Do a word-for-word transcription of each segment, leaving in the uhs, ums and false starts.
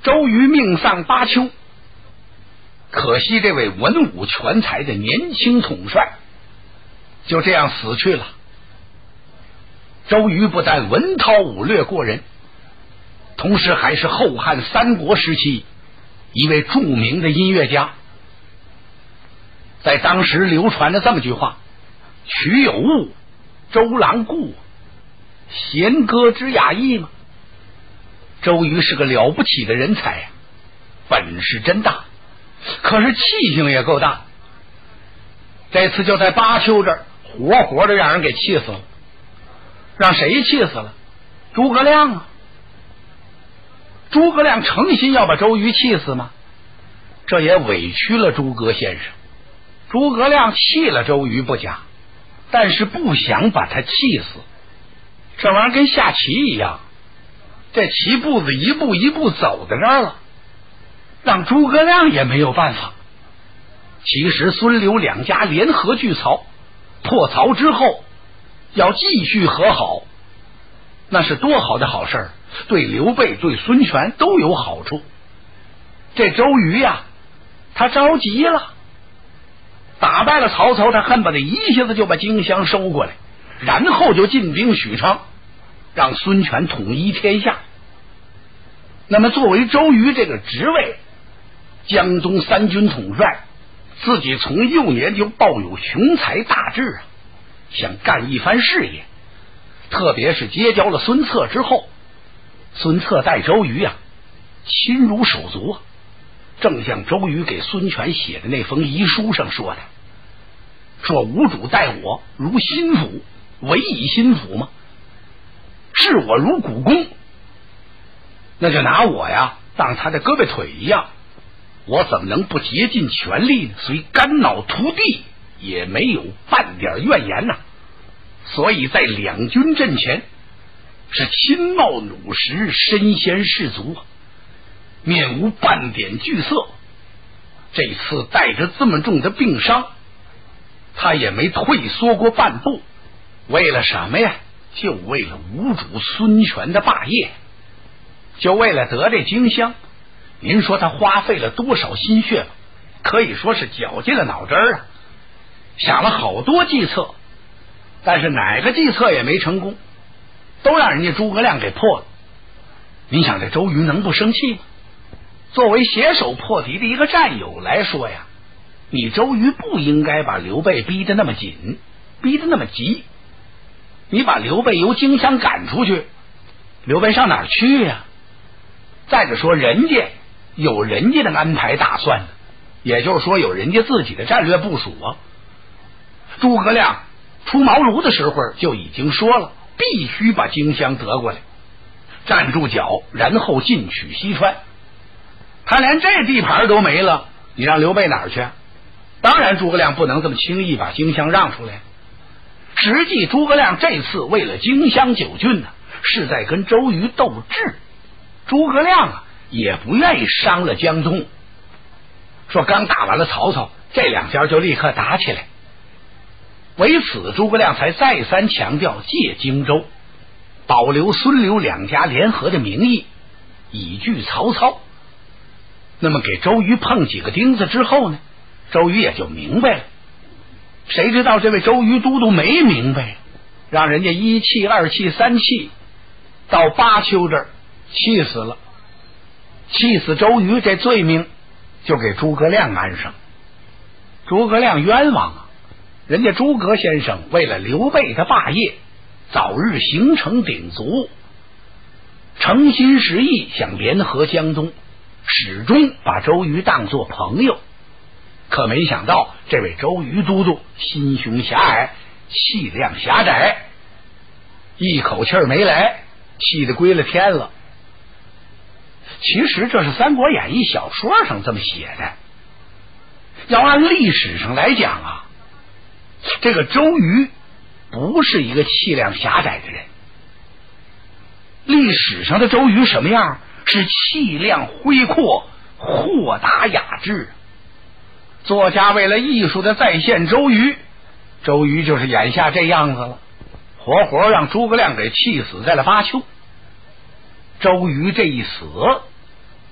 周瑜命丧巴丘。可惜这位文武全才的年轻统帅就这样死去了。周瑜不但文韬武略过人，同时还是后汉三国时期一位著名的音乐家。在当时流传着这么句话：曲有误，周郎顾，弦歌之雅意嘛。周瑜是个了不起的人才呀、啊，本事真大，可是气性也够大。这次就在巴丘这儿活活的让人给气死了。让谁气死了？诸葛亮啊！诸葛亮诚心要把周瑜气死吗？这也委屈了诸葛先生。诸葛亮气了周瑜不假，但是不想把他气死。这玩意儿跟下棋一样，这棋步子一步一步走在这儿了，让诸葛亮也没有办法。其实孙刘两家联合拒曹，破曹之后要继续和好，那是多好的好事，对刘备对孙权都有好处。这周瑜呀、啊，他着急了，打败了曹操，他恨不得一下子就把荆襄收过来，然后就进兵许昌，让孙权统一天下。那么作为周瑜这个职位，江东三军统帅，自己从幼年就抱有雄才大志啊，想干一番事业。特别是结交了孙策之后，孙策待周瑜啊亲如手足啊，正像周瑜给孙权写的那封遗书上说的，说吾主待我如心腹，委以心腹吗？视我如股肱，那就拿我呀当他的胳膊腿一样，我怎么能不竭尽全力呢？虽肝脑涂地，也没有半点怨言呐、啊。所以在两军阵前是亲冒弩石，身先士卒，面无半点惧色。这次带着这么重的病伤，他也没退缩过半步。为了什么呀？就为了吴主孙权的霸业，就为了得这荆襄。您说他花费了多少心血吧？可以说是绞尽了脑汁儿啊，想了好多计策，但是哪个计策也没成功，都让人家诸葛亮给破了。你想这周瑜能不生气吗？作为携手破敌的一个战友来说呀，你周瑜不应该把刘备逼得那么紧，逼得那么急。你把刘备由荆襄赶出去，刘备上哪儿去呀、啊？再者说，人家有人家的安排打算的，也就是说有人家自己的战略部署啊。诸葛亮出茅庐的时候就已经说了，必须把荆襄得过来，站住脚，然后进取西川。他连这地盘都没了，你让刘备哪儿去？当然诸葛亮不能这么轻易把荆襄让出来。实际诸葛亮这次为了荆襄九郡呢，是在跟周瑜斗智。诸葛亮啊也不愿意伤了江东，说刚打完了曹操，这两家就立刻打起来。为此诸葛亮才再三强调借荆州，保留孙刘两家联合的名义，以拒曹操。那么给周瑜碰几个钉子之后呢，周瑜也就明白了。谁知道这位周瑜都督没明白，让人家一气二气三气，到巴丘这儿气死了。气死周瑜，这罪名就给诸葛亮安上。诸葛亮冤枉啊！人家诸葛先生为了刘备的霸业，早日形成鼎足，诚心实意想联合江东，始终把周瑜当作朋友。可没想到这位周瑜都督心胸狭隘，气量狭窄，一口气儿没来，气得归了天了。其实这是《三国演义》小说上这么写的，要按历史上来讲啊，这个周瑜不是一个气量狭窄的人。历史上的周瑜什么样？是气量恢阔，豁达雅致。作家为了艺术的再现周瑜，周瑜就是眼下这样子了，活活让诸葛亮给气死在了巴丘。周瑜这一死，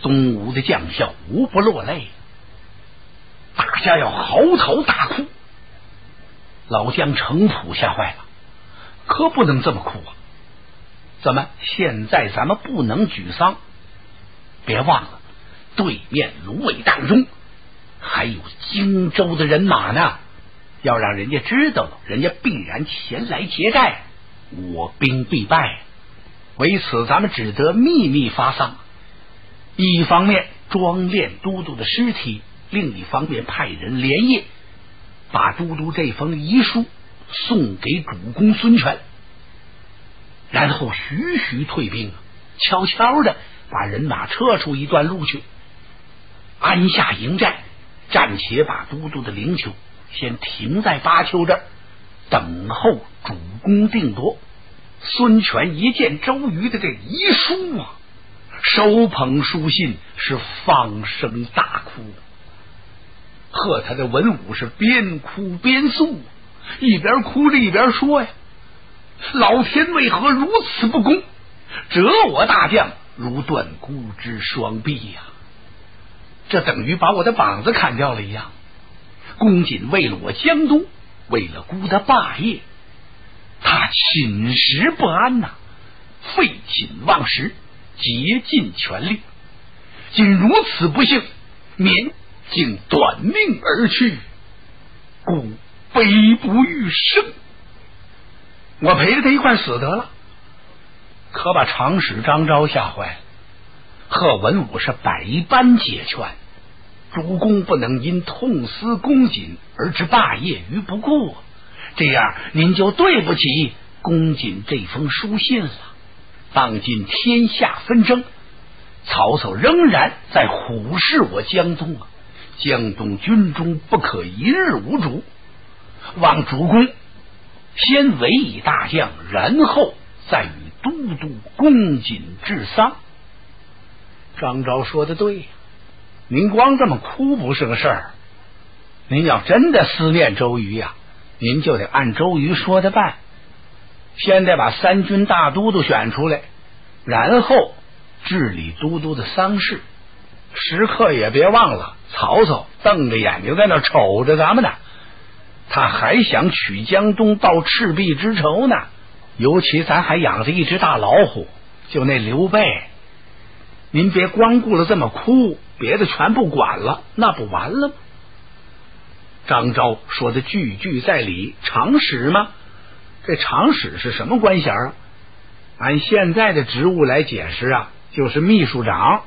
东吴的将校无不落泪，大家要嚎啕大哭。老将程普吓坏了，可不能这么哭啊！怎么现在咱们不能举丧？别忘了，对面芦苇荡中还有荆州的人马呢，要让人家知道了，人家必然前来劫寨，我兵必败。为此，咱们只得秘密发丧。一方面装殓都督的尸体，另一方面派人连夜把都督这封遗书送给主公孙权，然后徐徐退兵，悄悄的把人马撤出一段路去，安下营寨，暂且把都督的灵柩先停在巴丘这儿，等候主公定夺。孙权一见周瑜的这遗书啊，手捧书信是放声大哭，呵，他的文武是边哭边诉，一边哭着一边说呀：老天为何如此不公，折我大将如断孤之双臂呀！这等于把我的膀子砍掉了一样。公瑾为了我江东，为了孤的霸业，他寝食不安呐、啊，废寝忘食，竭尽全力。竟如此不幸，免竟短命而去，故悲不欲生。我陪着他一块死得了。可把长史张昭吓坏了。贺文武是百般解劝，主公不能因痛思公瑾而置霸业于不顾，这样您就对不起公瑾这封书信了。当今天下纷争，曹操仍然在虎视我江东啊，江东军中不可一日无主，望主公先委以大将，然后再与都督公瑾治丧。张昭说的对呀，您光这么哭不是个事儿，您要真的思念周瑜呀、啊，您就得按周瑜说的办，先得把三军大都督选出来，然后治理都督的丧事。时刻也别忘了，曹操瞪着眼睛在那瞅着咱们呢，他还想取江东报赤壁之仇呢。尤其咱还养着一只大老虎，就那刘备，您别光顾了这么哭，别的全不管了，那不完了吗？张昭说的句句在理，长史吗？这长史是什么官衔啊？按现在的职务来解释啊，就是秘书长。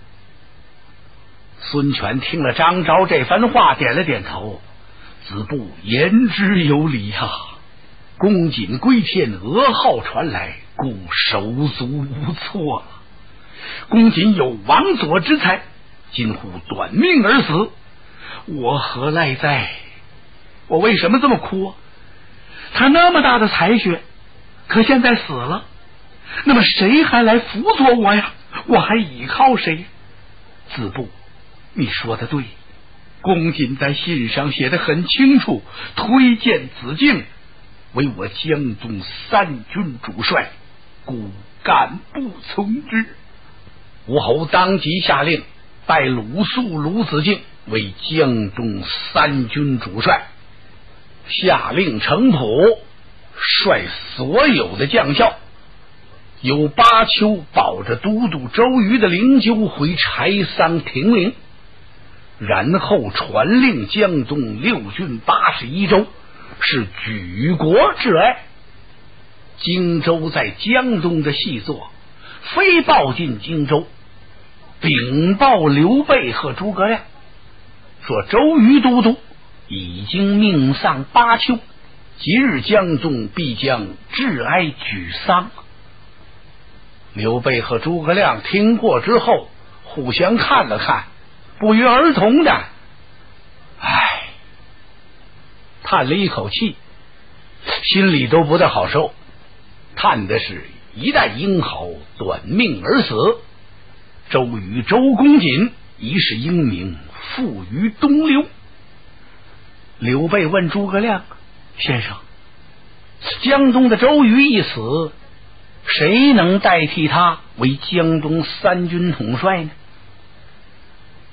孙权听了张昭这番话，点了点头，子布言之有理啊。公瑾归天，噩耗传来，故手足无措了。公瑾有王佐之才，今乎短命而死，我何赖哉？我为什么这么哭啊？他那么大的才学，可现在死了，那么谁还来辅佐我呀？我还倚靠谁？子布，你说的对，公瑾在信上写得很清楚，推荐子敬为我江东三军主帅，故敢不从之。吴侯当即下令拜鲁肃、鲁子敬为江东三军主帅，下令程普率所有的将校由巴丘保着都督周瑜的灵柩回柴桑亭陵，然后传令江东六郡八十一州是举国致哀。荆州在江东的细作飞报进荆州，禀报刘备和诸葛亮，说周瑜都督已经命丧巴丘，即日江东必将致哀举丧。刘备和诸葛亮听过之后，互相看了看，不约而同的唉叹了一口气，心里都不大好受，叹的是一代英豪短命而死，周瑜周公瑾一世英名付于东流。刘备问诸葛亮，先生，江东的周瑜一死，谁能代替他为江东三军统帅呢？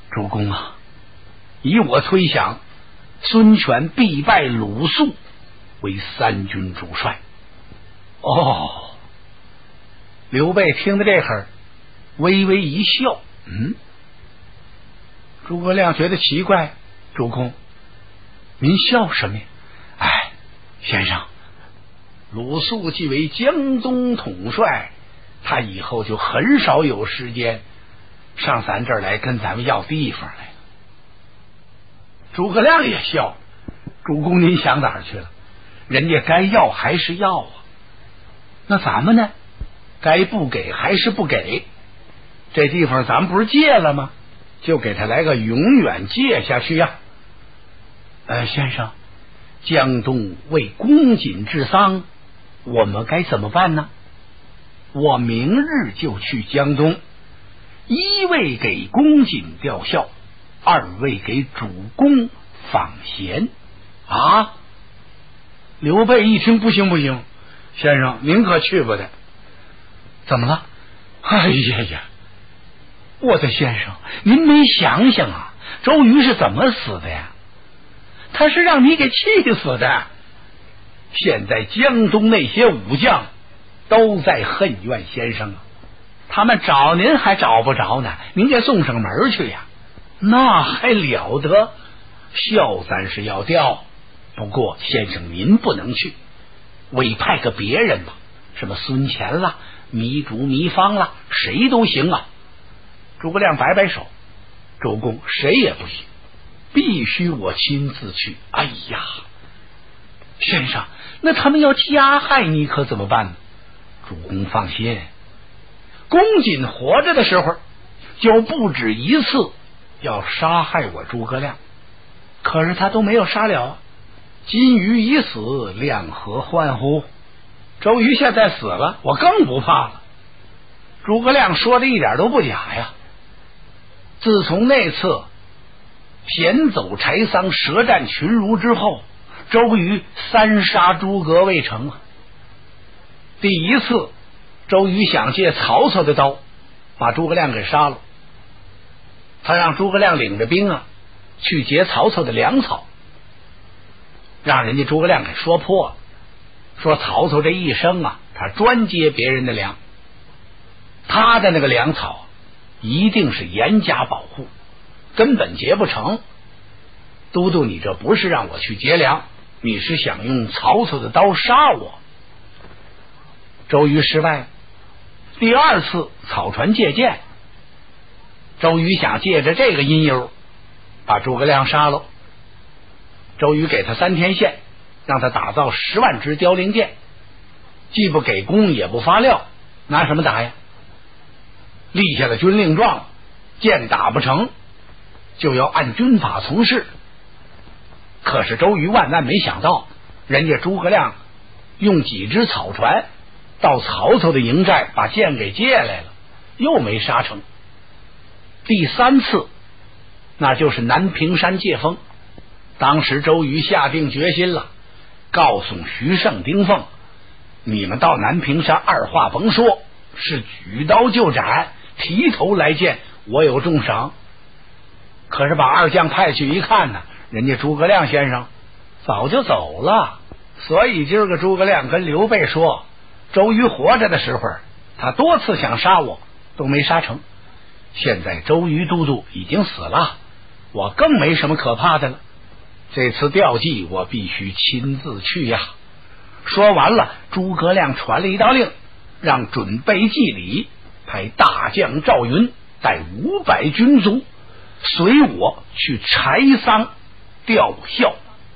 主公啊，以我推想，孙权必拜鲁肃为三军主帅。哦，刘备听到这会儿，微微一笑。嗯，诸葛亮觉得奇怪，主公，您笑什么呀？哎，先生，鲁肃既为江东统帅，他以后就很少有时间上咱这儿来跟咱们要地方来了。诸葛亮也笑，主公您想哪儿去了？人家该要还是要啊，那咱们呢？该不给还是不给？这地方咱不是借了吗？就给他来个永远借下去呀。呃，先生，江东为公瑾治丧，我们该怎么办呢？我明日就去江东，一位给公瑾吊孝，二位给主公访贤。啊！刘备一听，不行不行，先生您可去不得。怎么了？哎呀呀，我的先生，您没想想啊，周瑜是怎么死的呀？他是让你给气死的。现在江东那些武将都在恨怨先生啊，他们找您还找不着呢，您给送上门去呀，那还了得？孝咱是要吊，不过先生您不能去，委派个别人吧，什么孙乾啦、糜竺、糜芳啦，谁都行啊。诸葛亮摆摆手，主公谁也不行，必须我亲自去。哎呀，先生，那他们要加害你可怎么办呢？主公放心，公瑾活着的时候就不止一次要杀害我诸葛亮，可是他都没有杀了啊。金鱼已死，亮何患乎？周瑜现在死了，我更不怕了。诸葛亮说的一点都不假呀。自从那次险走柴桑，舌战群儒之后，周瑜三杀诸葛未成啊。第一次，周瑜想借曹操的刀把诸葛亮给杀了，他让诸葛亮领着兵啊去劫曹操的粮草，让人家诸葛亮给说破了，说曹操这一生啊，他专接别人的粮，他的那个粮草一定是严加保护，根本劫不成。都督，你这不是让我去劫粮，你是想用曹操的刀杀我。周瑜失败了。第二次草船借箭，周瑜想借着这个因由把诸葛亮杀了。周瑜给他三天线，让他打造十万支凋零箭，既不给工也不发料，拿什么打呀？立下了军令状，箭打不成就要按军法从事。可是周瑜万万没想到，人家诸葛亮用几只草船到曹操的营寨把箭给借来了，又没杀成。第三次那就是南屏山借风，当时周瑜下定决心了，告诉徐盛、丁奉，你们到南屏山二话甭说，是举刀就斩，提头来见，我有重赏。可是把二将派去一看呢，人家诸葛亮先生早就走了。所以今儿个诸葛亮跟刘备说，周瑜活着的时候他多次想杀我都没杀成，现在周瑜都督已经死了，我更没什么可怕的了，这次吊祭我必须亲自去呀。说完了，诸葛亮传了一道令，让准备祭礼，派大将赵云带五百军卒随我去柴桑吊孝。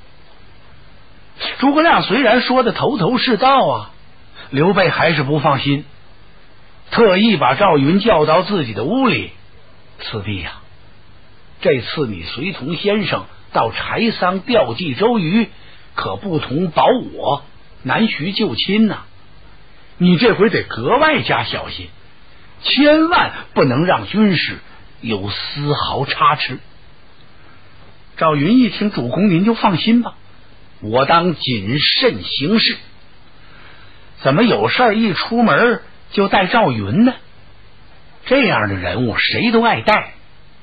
诸葛亮虽然说的头头是道啊，刘备还是不放心，特意把赵云叫到自己的屋里，四弟呀、啊，这次你随同先生到柴桑吊祭周瑜，可不同保我南徐救亲呐、啊，你这回得格外加小心，千万不能让军事有丝毫差池。赵云一听，主公您就放心吧，我当谨慎行事。怎么有事儿一出门就带赵云呢？这样的人物谁都爱带。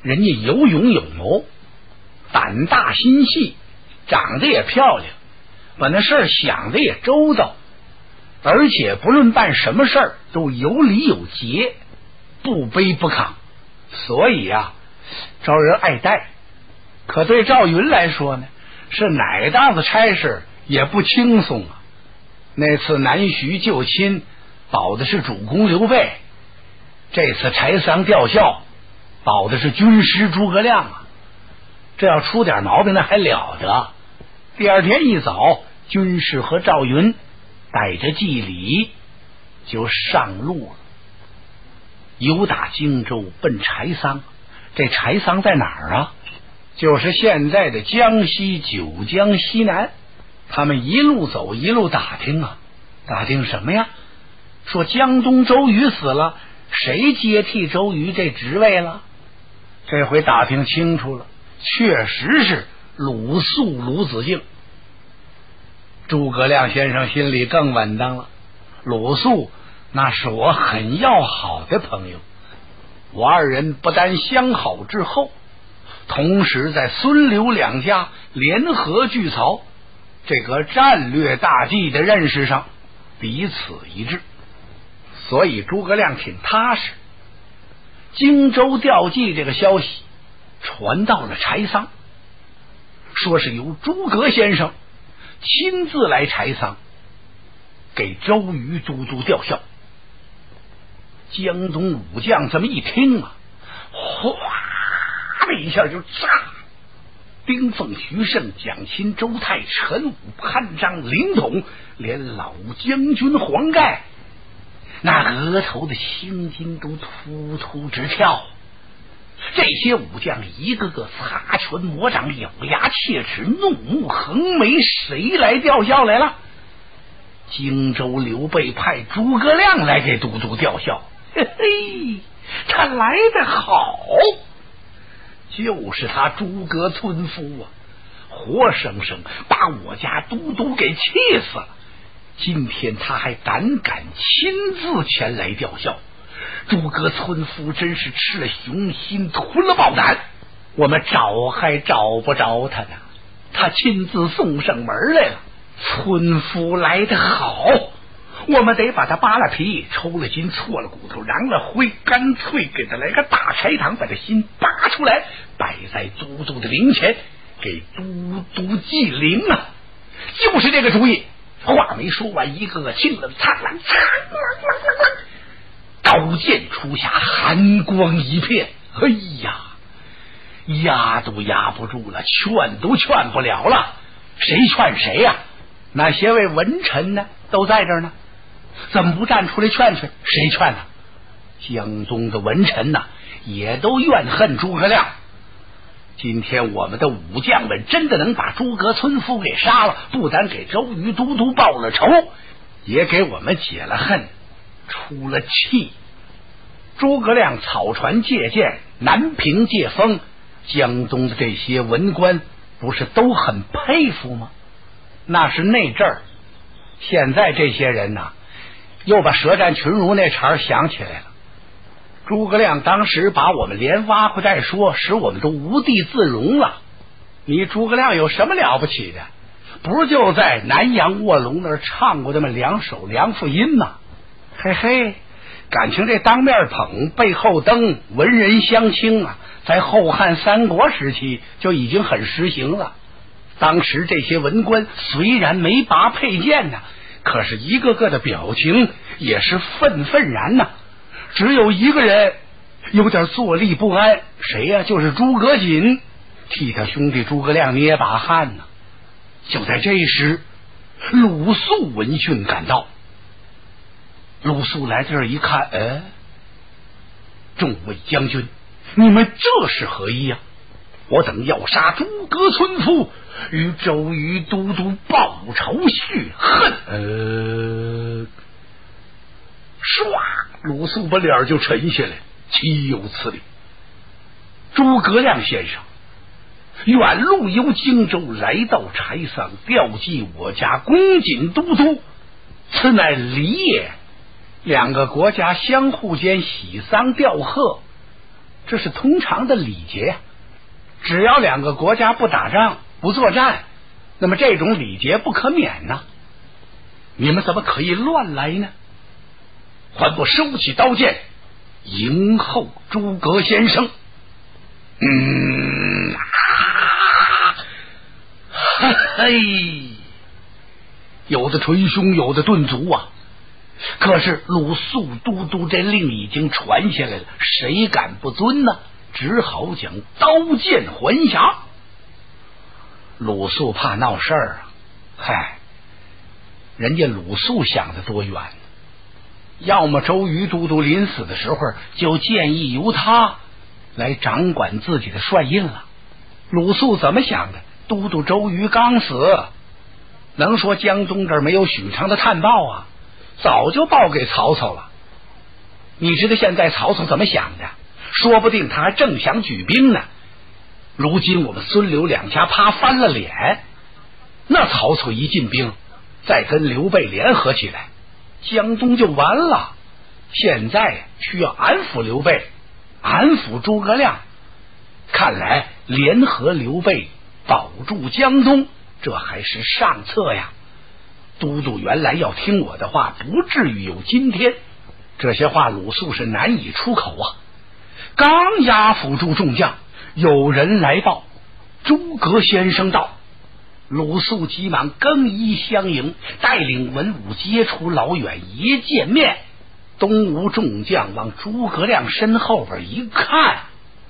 人家有勇有谋，胆大心细，长得也漂亮，把那事儿想的也周到，而且不论办什么事儿都有理有节，不卑不亢，所以啊招人爱戴。可对赵云来说呢，是哪档子差事也不轻松啊。那次南徐救亲保的是主公刘备，这次柴桑吊孝保的是军师诸葛亮啊，这要出点毛病那还了得。第二天一早，军师和赵云带着祭礼就上路了，由打荆州奔柴桑。这柴桑在哪儿啊？就是现在的江西九江西南。他们一路走一路打听啊，打听什么呀？说江东周瑜死了，谁接替周瑜这职位了？这回打听清楚了，确实是鲁肃鲁子敬。诸葛亮先生心里更稳当了，鲁肃那是我很要好的朋友，我二人不但相好之后，同时在孙刘两家联合拒曹这个战略大计的认识上彼此一致，所以诸葛亮挺踏实。荆州调骑这个消息传到了柴桑，说是由诸葛先生亲自来柴桑给周瑜都督吊孝。江东武将这么一听啊，哗的一下就炸。丁奉、徐盛、蒋钦、周泰、陈武、潘璋、凌统，连老将军黄盖那额头的青筋都突突直跳。这些武将一个个擦拳磨掌，咬牙切齿，怒目横眉。谁来吊孝来了？荆州刘备派诸葛亮来给都督吊孝。嘿嘿，他来得好，就是他诸葛村夫啊，活生生把我家都督给气死了。今天他还胆敢亲自前来吊孝，诸葛村夫真是吃了雄心吞了豹胆，我们找还找不着他呢，他亲自送上门来了。村夫来得好，我们得把他扒了皮，抽了筋，搓了骨头，瓤了灰，干脆给他来个大柴堂，把这心拔出来，摆在都督的灵前，给都督祭灵啊！就是这个主意。话没说完，一个个青了苍狼，刀剑出匣，寒光一片。哎呀，压都压不住了，劝都劝不了了。谁劝谁呀、啊？那些位文臣呢，都在这儿呢，怎么不站出来劝劝？谁劝呢？江东的文臣呢，也都怨恨诸葛亮。今天我们的武将们真的能把诸葛村夫给杀了，不但给周瑜都督报了仇，也给我们解了恨，出了气。诸葛亮草船借箭，南平借风，江东的这些文官不是都很佩服吗？那是那阵儿，现在这些人呐，又把舌战群儒那茬想起来了。诸葛亮当时把我们连挖苦带说，使我们都无地自容了。你诸葛亮有什么了不起的？不是就在南阳卧龙那儿唱过那么两首梁父音吗？嘿嘿，感情这当面捧背后蹬，文人相轻啊，在后汉三国时期就已经很实行了。当时这些文官虽然没拔佩剑呢、啊，可是一个个的表情也是愤愤然呐、啊。只有一个人有点坐立不安，谁呀、啊？就是诸葛瑾，替他兄弟诸葛亮捏把汗呢。就在这时，鲁肃闻讯赶到。鲁肃来这儿一看，哎，众位将军，你们这是何意呀、啊？我等要杀诸葛村夫，与周瑜都督报仇雪恨。呃，唰，鲁肃把脸就沉下来，岂有此理！诸葛亮先生远路由荆州来到柴桑，调祭我家公瑾都督，此乃礼也。两个国家相互间喜丧吊贺， 这是通常的礼节呀。只要两个国家不打仗不作战，那么这种礼节不可免呐。你们怎么可以乱来呢？还不收起刀剑，迎候诸葛先生。嗯，啊、嘿，有的捶胸，有的顿足啊。可是鲁肃都督这令已经传下来了，谁敢不遵呢？只好将刀剑还匣。鲁肃怕闹事儿啊，嗨，人家鲁肃想的多远呢？要么周瑜都督临死的时候就建议由他来掌管自己的帅印了。鲁肃怎么想的？都督周瑜刚死，能说江东这儿没有许昌的探报啊？早就报给曹操了。你知道现在曹操怎么想的？说不定他还正想举兵呢。如今我们孙刘两家怕翻了脸，那曹操一进兵，再跟刘备联合起来，江东就完了。现在需要安抚刘备，安抚诸葛亮，看来联合刘备保住江东，这还是上策呀。都督原来要听我的话，不至于有今天。这些话鲁肃是难以出口啊。刚押辅助众将，有人来报，诸葛先生到。鲁肃急忙更衣相迎，带领文武接出老远。一见面，东吴众将往诸葛亮身后边一看，呀，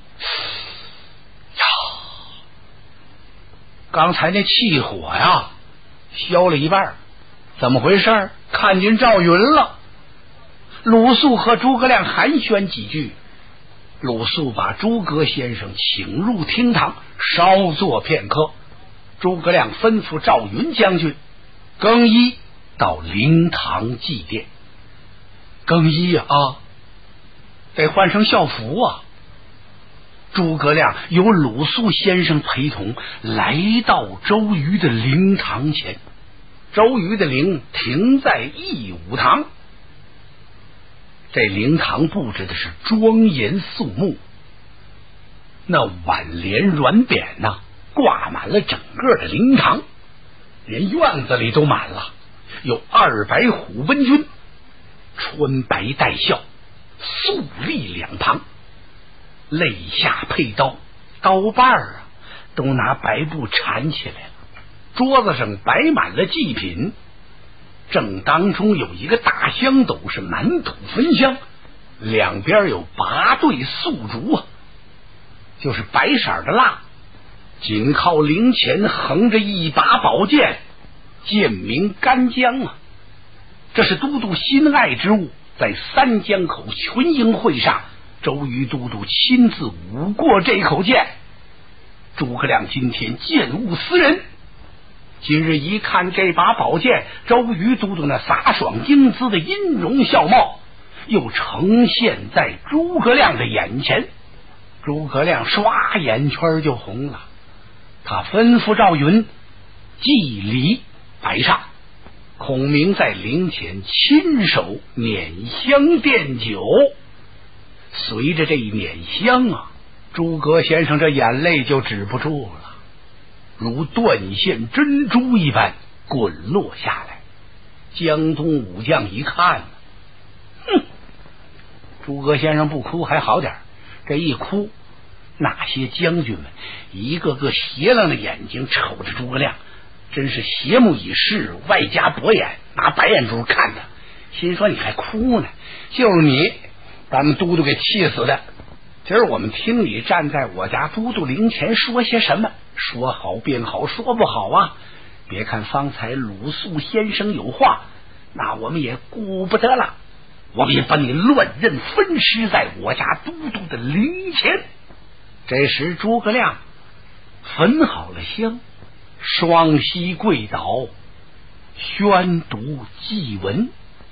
刚才那气火呀消了一半，怎么回事？看见赵云了。鲁肃和诸葛亮寒暄几句，鲁肃把诸葛先生请入厅堂，稍坐片刻。诸葛亮吩咐赵云将军更衣到灵堂祭奠。更衣啊，啊得换成校服啊。诸葛亮由鲁肃先生陪同来到周瑜的灵堂前。周瑜的灵停在义武堂，这灵堂布置的是庄严肃穆，那挽联软匾呐、啊，挂满了整个的灵堂，连院子里都满了。有二百虎奔军，穿白带孝，肃立两旁，肋下佩刀，刀把儿啊都拿白布缠起来了。桌子上摆满了祭品，正当中有一个大香斗，是满土焚香，两边有八对素烛啊，就是白色的蜡。紧靠灵前横着一把宝剑，剑名干将啊，这是都督心爱之物。在三江口群英会上，周瑜都督亲自舞过这口剑。诸葛亮今天见物思人，今日一看这把宝剑，周瑜都督那飒爽英姿的音容笑貌又呈现在诸葛亮的眼前。诸葛亮唰眼圈就红了，他吩咐赵云祭礼摆上，孔明在灵前亲手捻香奠酒。随着这一捻香啊，诸葛先生这眼泪就止不住了，如断线珍珠一般滚落下来。江东武将一看，哼，诸葛先生不哭还好点，这一哭，那些将军们一个个斜楞着眼睛瞅着诸葛亮，真是斜目以视，外加博眼，拿白眼珠看他，心说你还哭呢，就是你把我们都督给气死的。今儿我们听你站在我家都督灵前说些什么，说好便好，说不好啊，别看方才鲁肃先生有话，那我们也顾不得了，我们也把你乱刃分尸在我家都督的灵前。这时诸葛亮焚好了香，双膝跪倒，宣读祭文。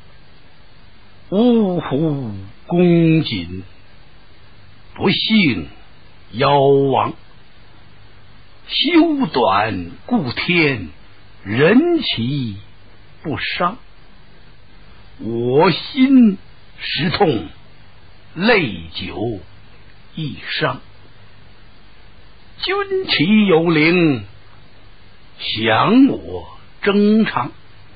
呜呼，恭谨，不幸夭亡，修短故天，人其不伤。我心实痛，泪久一伤。军旗有灵，降我征长。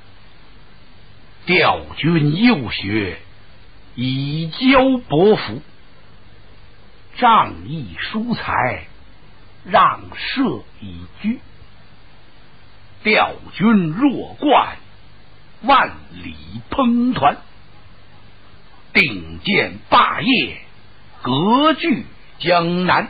调军幼学，以教伯服。仗义疏财，让社以居。调军若冠，万里烹团。定见霸业，割据江南。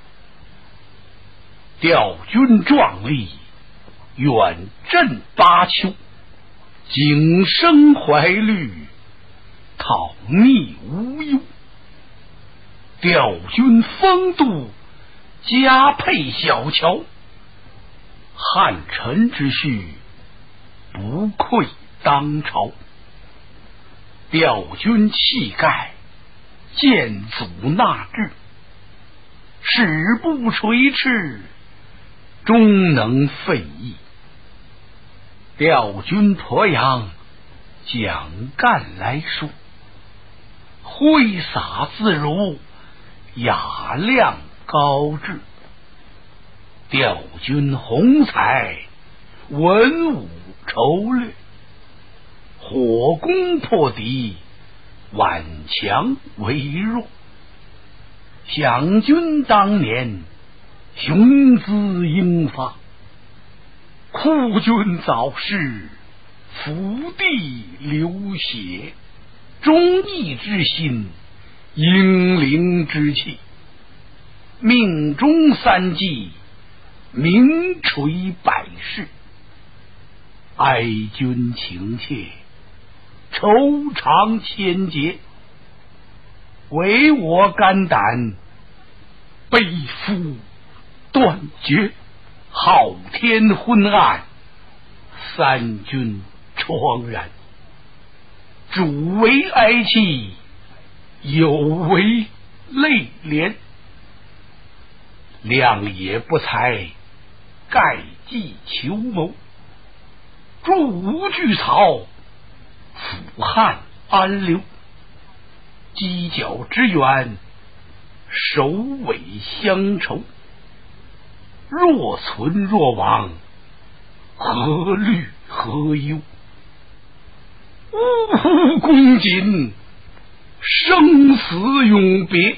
调军壮丽，远镇巴丘。景生怀虑，讨逆无忧。调军风度，加配小乔。汉臣之序，不愧当朝。调军气概，见祖纳志。使不垂翅，终能废役。调军鄱阳，蒋干来书。挥洒自如，雅量高致。调军宏才，文武筹略。火攻破敌，顽强为弱。想君当年，雄姿英发。哭君早逝，福地流血。忠义之心，英灵之气。命中三计，名垂百世。哀君情切，愁肠千结。唯我肝胆，背负断绝。昊天昏暗，三军怆然。主为哀戚，有为泪涟。亮也不才，盖计求谋。助吴拒曹，辅汉安流。犄角之远，首尾相酬。若存若亡，何虑何忧？呜呼公瑾，生死永别。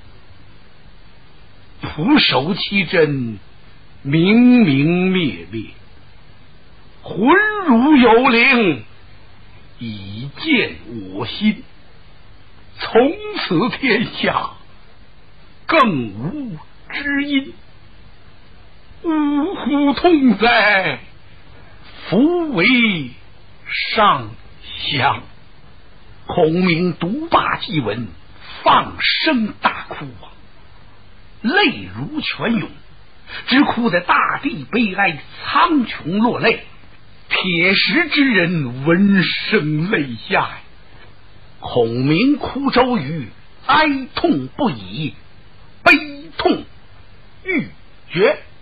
蒲守其真，明明灭灭。魂如有灵，以见我心。从此天下，更无知音。呜呼痛哉，夫为上相。孔明独罢祭文，放声大哭啊，泪如泉涌，只哭得大地悲哀，苍穹落泪。铁石之人闻声泪下。孔明哭周瑜，哀痛不已，悲痛欲绝。